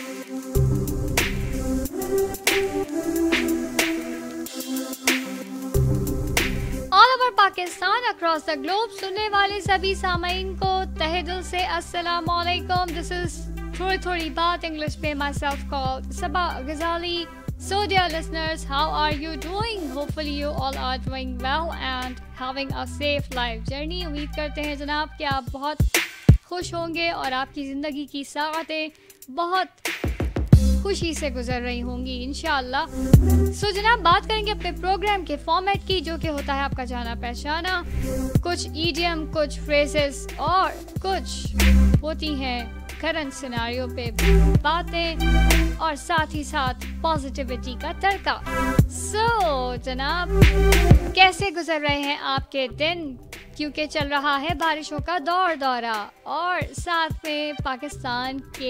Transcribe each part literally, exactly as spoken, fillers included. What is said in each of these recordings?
All over Pakistan, across the globe सुनने वाले सभी सामाईन को तहे दिल से अस्सलाम वालेकुम। दिस इज थोड़ी थोड़ी बात इंग्लिश में, माई सेल्फ कॉल्ड सबा गजाली। So dear listeners, how are you doing? Hopefully you all are doing well and having a safe life journey. उम्मीद करते हैं जनाब कि आप बहुत खुश होंगे और आपकी ज़िंदगी की साअतें बहुत खुशी से गुजर रही होंगी इंशाअल्लाह। सो so, जनाब बात करेंगे अपने प्रोग्राम के फॉर्मेट की, जो कि होता है आपका जाना पहचाना। कुछ ईडियम, कुछ फ्रेजेस और कुछ होती हैं करंट सिनेरियो पे बातें और साथ ही साथ पॉजिटिविटी का तड़का। सो so, जनाब कैसे गुजर रहे हैं आपके दिन? क्योंकि चल रहा है बारिशों का दौर दौरा और साथ में पाकिस्तान के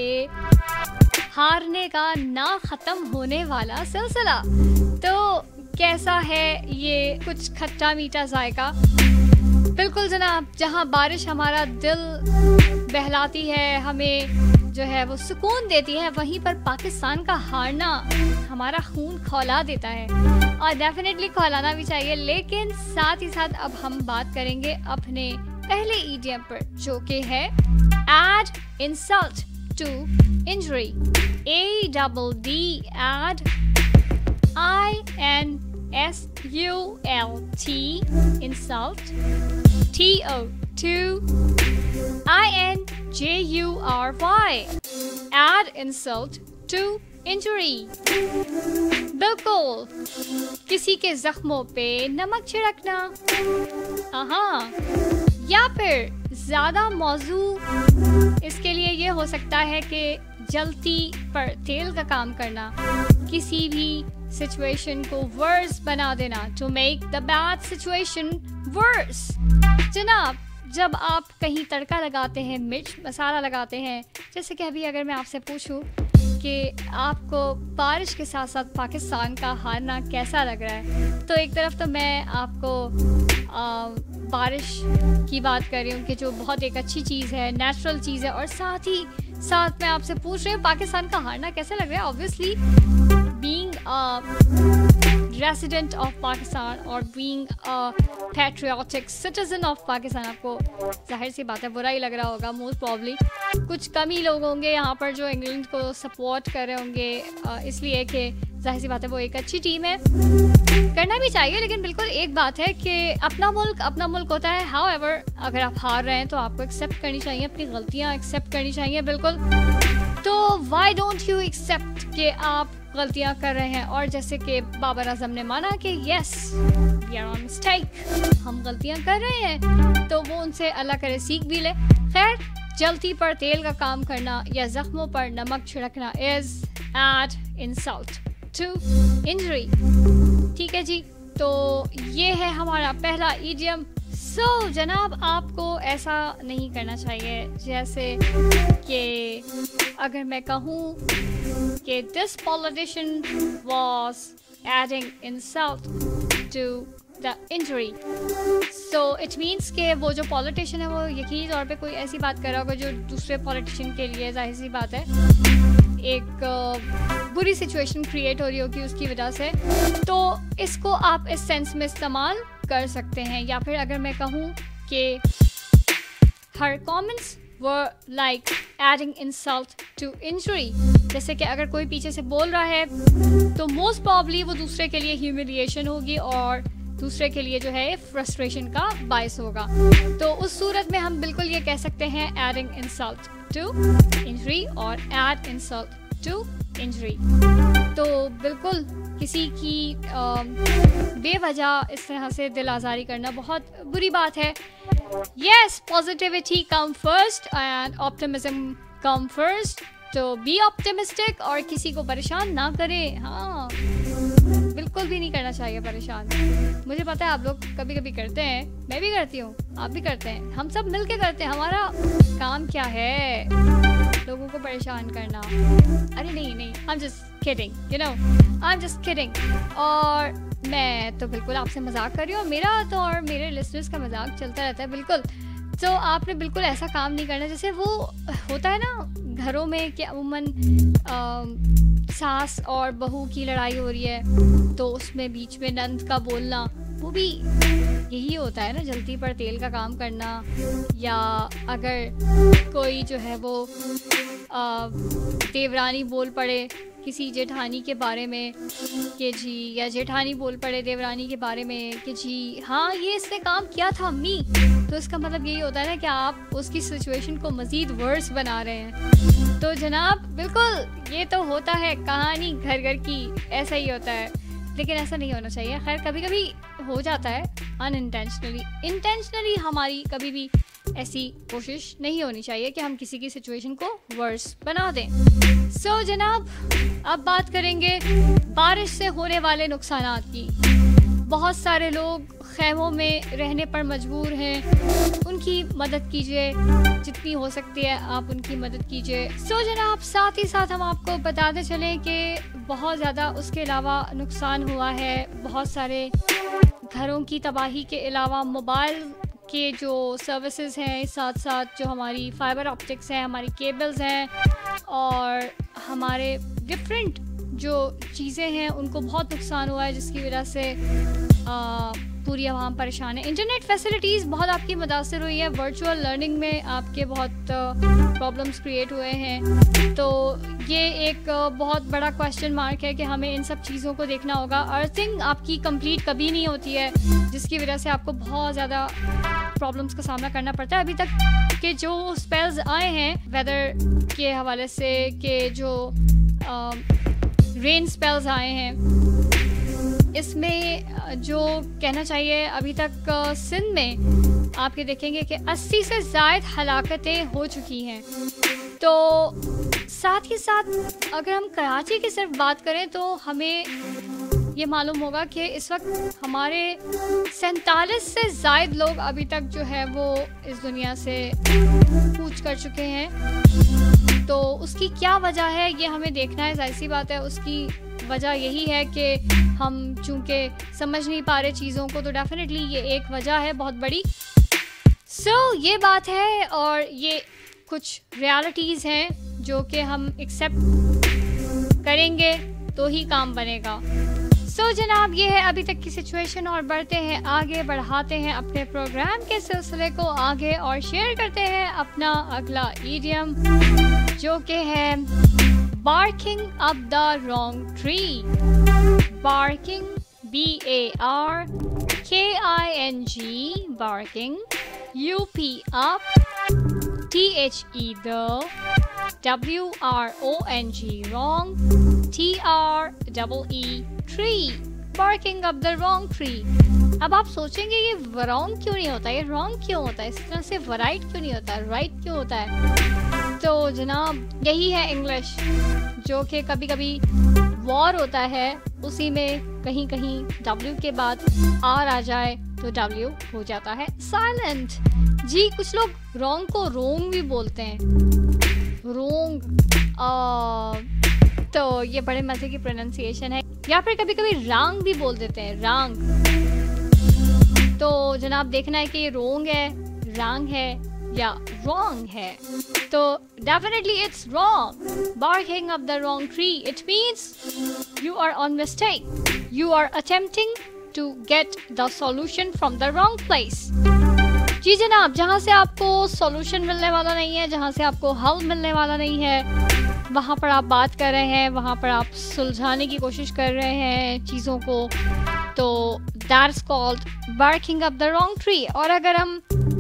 हारने का ना ख़त्म होने वाला सिलसिला। तो कैसा है ये कुछ खट्टा मीठा जायका? बिल्कुल जनाब, जहाँ बारिश हमारा दिल बहलाती है, हमें जो है वो सुकून देती है, वहीं पर पाकिस्तान का हारना हमारा खून खौला देता है और डेफिनेटली खौलाना भी चाहिए। लेकिन साथ ही साथ अब हम बात करेंगे अपने पहले ईडियम पर, जो कि है add insult to injury। A double D add I N S U L T insult T O two I N J U R Y add insult to injury। बिल्कुल किसी के जख्मों पे नमक छिड़कना, हाँ, या फिर ज्यादा मौजू इसके लिए ये हो सकता है कि जलती पर तेल का काम करना, किसी भी सिचुएशन को वर्स बना देना, to make the bad situation worse. जनाब जब आप कहीं तड़का लगाते हैं, मिर्च मसाला लगाते हैं, जैसे कि अभी अगर मैं आपसे पूछूं कि आपको बारिश के साथ साथ पाकिस्तान का हारना कैसा लग रहा है, तो एक तरफ तो मैं आपको आ, बारिश की बात कर रही हूँ कि जो बहुत एक अच्छी चीज़ है, नेचुरल चीज़ है, और साथ ही साथ मैं आपसे पूछ रही हूँ पाकिस्तान का हारना कैसा लग रहा है। Obviously being a resident of Pakistan और being a patriotic citizen of Pakistan, आपको जाहिर सी बात है बुरा ही लग रहा होगा मोस्ट प्रॉब्ली। कुछ कम ही लोग होंगे यहाँ पर जो इंग्लैंड को सपोर्ट कर रहे होंगे, इसलिए कि जाहिर सी बात है वो एक अच्छी टीम है, करना भी चाहिए। लेकिन बिल्कुल एक बात है कि अपना मुल्क अपना मुल्क होता है। हाउएवर अगर आप हार रहे हैं तो आपको एक्सेप्ट करनी चाहिए, अपनी गलतियाँ एक्सेप्ट करनी चाहिए, बिल्कुल। तो व्हाई डोंट यू एक्सेप्ट कि आप गलतियाँ कर रहे हैं, और जैसे कि बाबर आजम ने माना कि yes we are on mistake, हम गलतियाँ कर रहे हैं, तो वो उनसे अल्लाह करे सीख भी ले। खैर, जलती पर तेल का काम करना या जख्मों पर नमक छिड़कना is add insult to injury. ठीक है जी, तो ये है हमारा पहला इडियम। सो so, जनाब आपको ऐसा नहीं करना चाहिए जैसे कि अगर मैं कहूँ कि this politician was adding insult to the injury, so it means कि वो जो पॉलिटिशियन है वो यकीनी तौर पे कोई ऐसी बात कर रहा होगा जो दूसरे पॉलिटिशियन के लिए जाहिर सी बात है एक बुरी सिचुएशन क्रिएट हो रही होगी उसकी वजह से। तो इसको आप इस सेंस में इस्तेमाल कर सकते हैं। या फिर अगर मैं कहूँ कि हर comments were like adding insult to injury, जैसे कि अगर कोई पीछे से बोल रहा है तो मोस्ट प्रॉब्ली वो दूसरे के लिए ह्यूमिलिएशन होगी और दूसरे के लिए जो है फ्रस्ट्रेशन का बायस होगा। तो उस सूरत में हम बिल्कुल ये कह सकते हैं एडिंग इंसल्ट टू इंजरी और एड इंसल्ट टू इंजरी। तो बिल्कुल किसी की बेवजह इस तरह से दिल आज़ारी करना बहुत बुरी बात है। Yes, positivity come first and optimism come first, तो बी ऑप्टिमिस्टिक और किसी को परेशान ना करें। हाँ, बिल्कुल भी नहीं करना चाहिए परेशान। मुझे पता है आप लोग कभी कभी करते हैं, मैं भी करती हूँ, आप भी करते हैं, हम सब मिलके करते हैं। हमारा काम क्या है? लोगों को परेशान करना। अरे नहीं नहीं, I'm just kidding, you know, I'm just kidding। और मैं तो बिल्कुल आपसे मजाक कर रही हूँ, मेरा तो और मेरे लिसनर्स का मजाक चलता रहता है बिल्कुल। तो आपने बिल्कुल ऐसा काम नहीं करना जैसे वो होता है ना घरों में कि अमूमन अ, सास और बहू की लड़ाई हो रही है तो उसमें बीच में नंद का बोलना, वो भी यही होता है ना, जल्दी पर तेल का काम करना। या अगर कोई जो है वो अ, देवरानी बोल पड़े किसी जेठानी के बारे में कि जी, या जेठानी बोल पड़े देवरानी के बारे में कि जी हाँ ये इसने काम किया था अम्मी, तो इसका मतलब यही होता है ना कि आप उसकी सिचुएशन को मज़ीद वर्स बना रहे हैं। तो जनाब बिल्कुल ये तो होता है कहानी घर घर की, ऐसा ही होता है, लेकिन ऐसा नहीं होना चाहिए। खैर कभी कभी हो जाता है अनइंटेंशनली, इंटेंशनली हमारी कभी भी ऐसी कोशिश नहीं होनी चाहिए कि हम किसी की सिचुएशन को वर्स बना दें। सो so, जनाब अब बात करेंगे बारिश से होने वाले नुकसानात की। बहुत सारे लोग खैमों में रहने पर मजबूर हैं, उनकी मदद कीजिए, जितनी हो सकती है आप उनकी मदद कीजिए। सो so, जनाब साथ ही साथ हम आपको बताते चलें कि बहुत ज़्यादा उसके अलावा नुकसान हुआ है, बहुत सारे घरों की तबाही के अलावा मोबाइल के जो सर्विसेज हैं, साथ साथ जो हमारी फाइबर ऑप्टिक्स हैं, हमारी केबल्स हैं और हमारे डिफरेंट जो चीज़ें हैं उनको बहुत नुकसान हुआ है, जिसकी वजह से आ, पूरी आवाम परेशान है। इंटरनेट फैसिलिटीज़ बहुत आपकी मुतासर हुई है, वर्चुअल लर्निंग में आपके बहुत प्रॉब्लम्स क्रिएट हुए हैं। तो ये एक बहुत बड़ा क्वेश्चन मार्क है कि हमें इन सब चीज़ों को देखना होगा। अर्थिंग आपकी कंप्लीट कभी नहीं होती है, जिसकी वजह से आपको बहुत ज़्यादा प्रॉब्लम्स का सामना करना पड़ता है। अभी तक के जो स्पेल्स आए हैं वेदर के हवाले से, के जो रेन स्पेल्स आए हैं, इसमें जो कहना चाहिए अभी तक सिंध में आपके देखेंगे कि अस्सी से ज़ायद हलाकतें हो चुकी हैं। तो साथ ही साथ अगर हम कराची की सिर्फ बात करें तो हमें ये मालूम होगा कि इस वक्त हमारे सैंतालीस से ज़ायद लोग अभी तक जो है वो इस दुनिया से कूच कर चुके हैं। तो उसकी क्या वजह है ये हमें देखना है। जाहिर सी बात है उसकी वजह यही है कि हम चूँकि समझ नहीं पा रहे चीज़ों को, तो डेफिनेटली ये एक वजह है बहुत बड़ी। सो so, ये बात है और ये कुछ रियलिटीज़ हैं जो कि हम एक्सेप्ट करेंगे तो ही काम बनेगा। सो so, जनाब ये है अभी तक की सिचुएशन और बढ़ते हैं आगे, बढ़ाते हैं अपने प्रोग्राम के सिलसिले को आगे और शेयर करते हैं अपना अगला ईडियम जो कि है barking up the wrong tree। barking, B A R K I N G, barking, U P up, T H E the, W R O N G wrong, T R E E tree, barking up the wrong tree। अब आप सोचेंगे ये wrong क्यों नहीं होता, ये wrong क्यों होता है, इस तरह से right क्यों नहीं होता, right क्यों होता है। तो जनाब यही है इंग्लिश, जो कि कभी कभी वॉर होता है उसी में कहीं कहीं W के बाद R आ जाए तो W हो जाता है साइलेंट। जी कुछ लोग wrong को wrong भी बोलते हैं, wrong। तो ये बड़े मजे की प्रोनाउंसिएशन है, या फिर कभी कभी रंग भी बोल देते हैं, रंग। तो जनाब देखना है कि ये wrong है, रंग है या wrong है। तो definitely it's wrong, barking up the wrong tree, it means you are on mistake, you are attempting to get the solution from the wrong place। जी जनाब, जहाँ से आपको solution मिलने वाला नहीं है, जहाँ से आपको हल मिलने वाला नहीं है, वहाँ पर आप बात कर रहे हैं, वहाँ पर आप सुलझाने की कोशिश कर रहे हैं चीज़ों को, तो that's called barking up the wrong tree। और अगर हम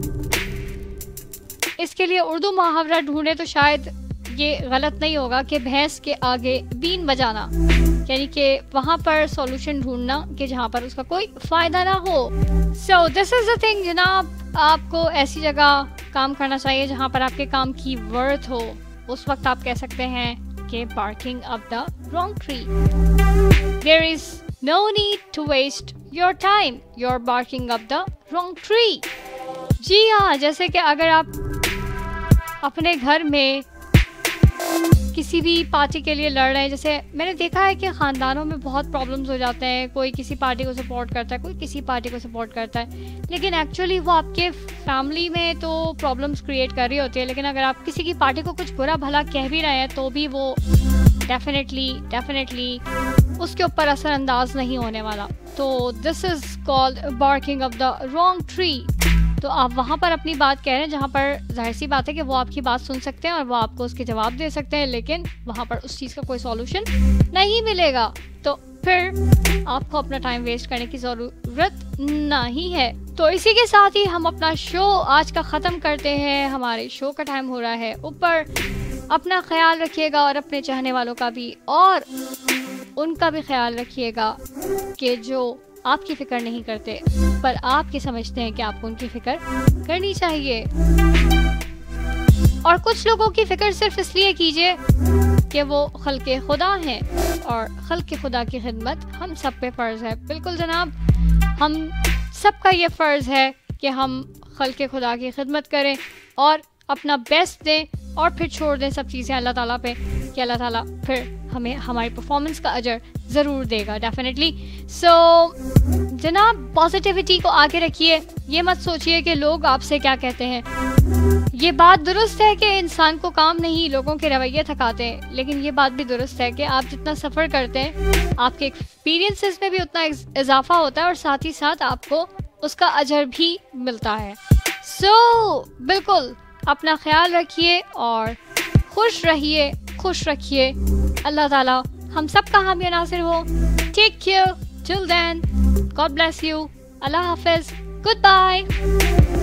इसके लिए उर्दू मुहावरा ढूंढे तो शायद ये गलत नहीं होगा कि भैंस के आगे बीन बजाना, यानी कि वहाँ पर सॉल्यूशन ढूंढना कि जहाँ पर उसका कोई फ़ायदा ना हो। So this is the thing जनाब, आपको ऐसी जगह काम करना चाहिए जहाँ पर आपके काम की वर्थ हो। उस वक्त आप कह सकते हैं कि barking up the wrong tree, there is no need to waste your time, you're barking up the wrong tree। जी हाँ, जैसे कि अगर आप अपने घर में किसी भी पार्टी के लिए लड़ रहे हैं, जैसे मैंने देखा है कि ख़ानदानों में बहुत प्रॉब्लम्स हो जाते हैं, कोई किसी पार्टी को सपोर्ट करता है, कोई किसी पार्टी को सपोर्ट करता है, लेकिन एक्चुअली वो आपके फैमिली में तो प्रॉब्लम्स क्रिएट कर रही होती है। लेकिन अगर आप किसी की पार्टी को कुछ बुरा भला कह भी रहे हैं तो भी वो डेफिनेटली डेफिनेटली उसके ऊपर असरअंदाज नहीं होने वाला। तो this is called barking of the wrong tree. तो आप वहाँ पर अपनी बात कह रहे हैं जहाँ पर जाहिर सी बात है कि वो आपकी बात सुन सकते हैं और वो आपको उसके जवाब दे सकते हैं, लेकिन वहाँ पर उस चीज़ का कोई सॉल्यूशन नहीं मिलेगा। तो फिर आपको अपना टाइम वेस्ट करने की ज़रूरत नहीं है। तो इसी के साथ ही हम अपना शो आज का ख़त्म करते हैं। हमारे शो का टाइम हो रहा है ऊपर। अपना ख्याल रखिएगा और अपने चाहने वालों का भी, और उनका भी ख्याल रखिएगा कि जो आपकी फ़िक्र नहीं करते पर आप ये समझते हैं कि आपको उनकी फ़िक्र करनी चाहिए। और कुछ लोगों की फ़िक्र सिर्फ इसलिए कीजिए कि वो खल्क़े खुदा हैं, और खल्क़े खुदा की खिदमत हम सब पे फ़र्ज़ है। बिल्कुल जनाब, हम सबका ये फ़र्ज़ है कि हम खल्क़े खुदा की खिदमत करें और अपना बेस्ट दें, और फिर छोड़ दें सब चीज़ें अल्लाह ताला पे कि अल्लाह ताला फिर हमें हमारी परफॉर्मेंस का अजर ज़रूर देगा डेफिनेटली। सो जनाब, पॉजिटिविटी को आगे रखिए। ये मत सोचिए कि लोग आपसे क्या कहते हैं। ये बात दुरुस्त है कि इंसान को काम नहीं, लोगों के रवैये थकाते हैं, लेकिन ये बात भी दुरुस्त है कि आप जितना सफ़र करते हैं आपके एक्सपीरियंसेस में भी उतना इजाफा होता है और साथ ही साथ आपको उसका अजर भी मिलता है। सो so, बिल्कुल अपना ख्याल रखिए और खुश रहिए, खुश रखिए। अल्लाह ताला हम सब का हामी नासिर हो। Take care till then, God bless you, अल्लाह हाफिज़, गुड बाय।